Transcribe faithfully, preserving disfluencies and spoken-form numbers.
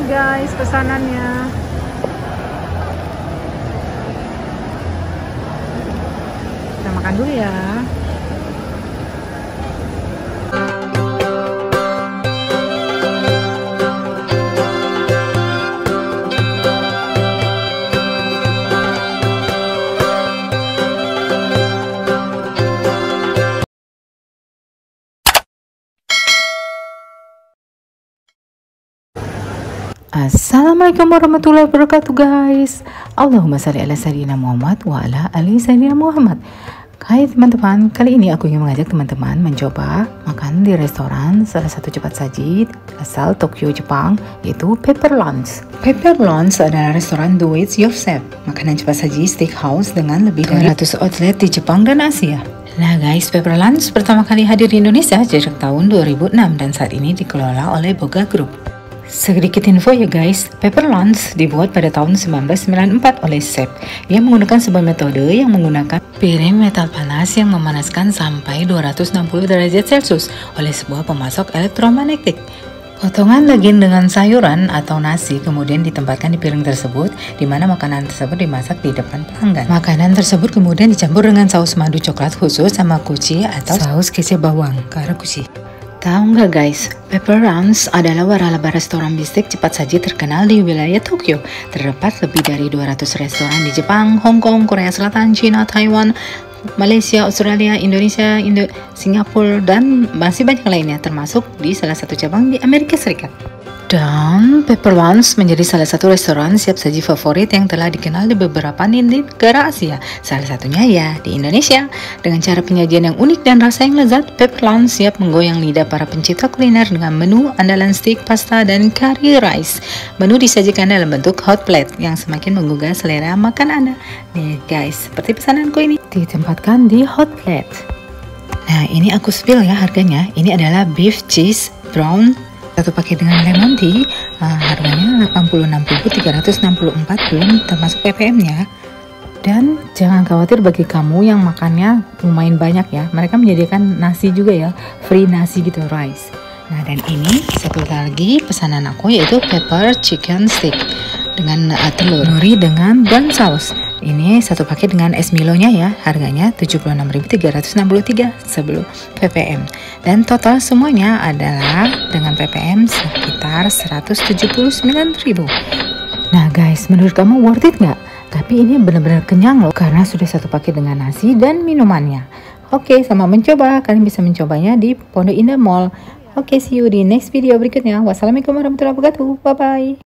guys pesanannya. Kita makan dulu ya. Assalamualaikum warahmatullahi wabarakatuh guys. Allahumma salli ala sayyidina Muhammad wa ala ali sayyidina Muhammad. Hai teman-teman, kali ini aku ingin mengajak teman-teman mencoba makan di restoran salah satu cepat saji asal Tokyo, Jepang, yaitu Pepper Lunch. Pepper Lunch adalah restoran do it yourself, makanan cepat saji steakhouse dengan lebih dari dua ratus outlet di Jepang dan Asia. Nah guys, Pepper Lunch pertama kali hadir di Indonesia sejak tahun dua ribu enam dan saat ini dikelola oleh Boga Group. Sedikit info ya guys, Pepper Lunch dibuat pada tahun seribu sembilan ratus sembilan puluh empat oleh chef yang menggunakan sebuah metode yang menggunakan piring metal panas yang memanaskan sampai dua ratus enam puluh derajat Celcius oleh sebuah pemasok elektromagnetik. Potongan daging dengan sayuran atau nasi kemudian ditempatkan di piring tersebut, di mana makanan tersebut dimasak di depan pelanggan. Makanan tersebut kemudian dicampur dengan saus madu coklat khusus sama kuchi atau saus kecap bawang, karakushi. Tahu nggak guys, Pepper Lunch adalah waralaba restoran bistik cepat saji terkenal di wilayah Tokyo. Terdapat lebih dari dua ratus restoran di Jepang, Hong Kong, Korea Selatan, China, Taiwan, Malaysia, Australia, Indonesia, Indo Singapura, dan masih banyak lainnya, termasuk di salah satu cabang di Amerika Serikat. Dan Pepper Lunch menjadi salah satu restoran siap saji favorit yang telah dikenal di beberapa negara Asia. Salah satunya ya di Indonesia. Dengan cara penyajian yang unik dan rasa yang lezat, Pepper Lunch siap menggoyang lidah para pencinta kuliner dengan menu andalan steak, pasta, dan curry rice. Menu disajikan dalam bentuk hot plate yang semakin menggugah selera makan Anda. Nih guys, seperti pesananku ini ditempatkan di hot plate. Nah ini aku spill ya harganya. Ini adalah beef cheese brown satu paket dengan lemon tea, uh, harganya delapan puluh enam ribu tiga ratus enam puluh empat belum termasuk P P M-nya. Dan jangan khawatir bagi kamu yang makannya lumayan banyak ya, mereka menyediakan nasi juga ya, free nasi gitu, rice. Nah dan ini satu lagi pesanan aku yaitu pepper chicken stick dengan uh, telur nori dengan brown sauce. Ini satu paket dengan es Milonya ya, harganya tujuh puluh enam ribu tiga ratus enam puluh tiga sebelum P P M. Dan total semuanya adalah dengan P P M sekitar seratus tujuh puluh sembilan ribu. Nah guys, menurut kamu worth it nggak? Tapi ini benar-benar kenyang loh, karena sudah satu paket dengan nasi dan minumannya. Oke, sama mencoba, kalian bisa mencobanya di Pondok Indah Mall. Oke, see you di next video berikutnya. Wassalamualaikum warahmatullahi wabarakatuh. Bye-bye.